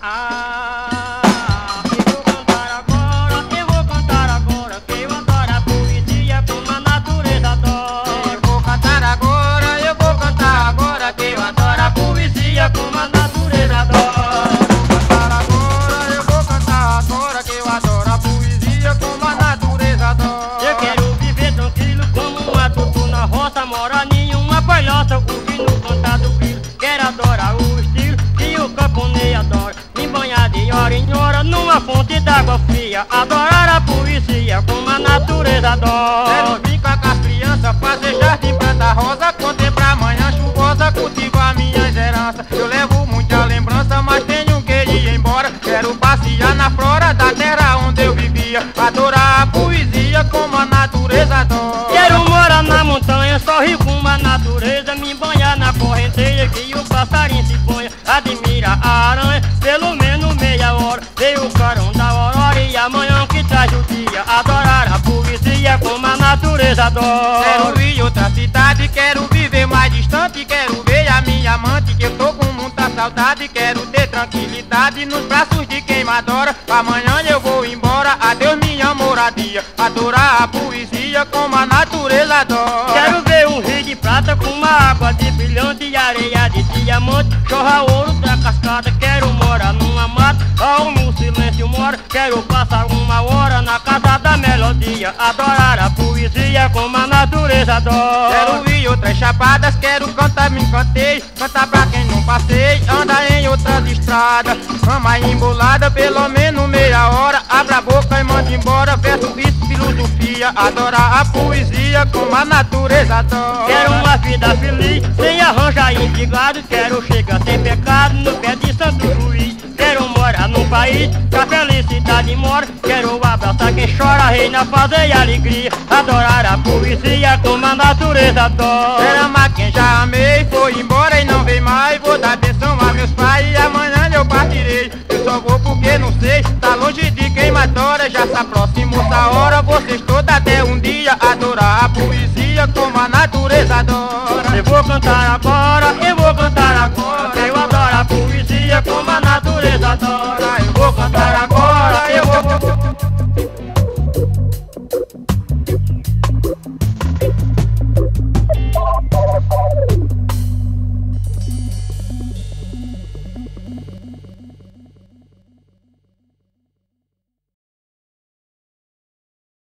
Eu vou cantar agora, que eu adoro a poesia como a natureza adora. Eu vou cantar agora, eu vou cantar agora, que eu adoro a poesia como a natureza adora. Eu vou cantar agora, que eu adoro a poesia como a natureza adora. Eu quero viver tranquilo como um tutu na roça, morar em uma palhoça, ouvindo cantar do grilo. Quero adorar o estilo que o camponês adora, me banhar de hora em hora numa fonte d'água fria, adorar a poesia como a natureza adora. Quero brincar com as crianças, fazer jardim, plantar rosa, contemplar a manhã chuvosa, cultivar minhas heranças. Eu levo muita lembrança, mas tenho que ir embora. Quero passear na flora da terra onde eu vivia, adorar a poesia como a natureza adora. Quero morar na montanha, sorrir como a natureza, me banhar na correnteia que o passarinho se banha, admira a aranha, pelo menos meia hora, veio o clarão da aurora e amanhã que traz o dia, adorar a poesia como a natureza adora. Quero ir outra cidade, quero viver mais distante, quero ver a minha amante, que eu tô com muita saudade, quero ter tranquilidade nos braços de quem me adora. Amanhã eu vou embora, adeus minha moradia, adorar a poesia como a natureza adora. Quero ver um rio de prata com uma água de brilhante e areia de diamante, jorrar ouro da cascata. Quero morar numa mata, aonde o silêncio mora, quero passar uma hora na casa da melodia, adorar a poesia como a natureza adora. Quero ir outras chapadas, quero cantar, me encantei, cantar pra quem não passei, andar em outras estradas, ama embolada, pelo menos meia hora, abra a boca e manda embora, verso isso, filosofia, adorar a poesia como a natureza adora. Quero uma vida feliz, sem arranja indigado, quero chegar sem pecado no pé de Santo Luís. Quero morar num país que a felicidade mora, quero abraçar quem chora, reina, fazer alegria, adorar a poesia como a natureza adora. Quero amar quem já amei, foi embora e não vem mais, vou dar atenção a meus pais e amanhã eu partirei. Eu só vou porque não sei, tá longe de quem me adora, já se aproximou essa hora, vocês todos até um dia, adorar a poesia como a natureza adora. Eu vou cantar agora, eu vou cantar agora, eu adoro a poesia como a natureza adora. Eu vou cantar agora.